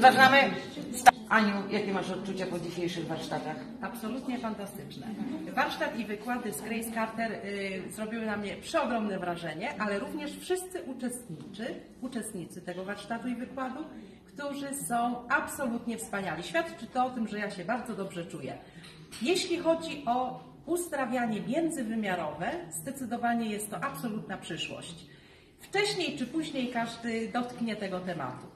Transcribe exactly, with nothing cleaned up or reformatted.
Rozważamy. Aniu, jakie masz odczucia po dzisiejszych warsztatach? Absolutnie fantastyczne. Warsztat i wykłady z Grace Carter y, zrobiły na mnie przeogromne wrażenie, ale również wszyscy uczestnicy, uczestnicy tego warsztatu i wykładu, którzy są absolutnie wspaniali. Świadczy to o tym, że ja się bardzo dobrze czuję. Jeśli chodzi o uzdrawianie międzywymiarowe, zdecydowanie jest to absolutna przyszłość. Wcześniej czy później każdy dotknie tego tematu.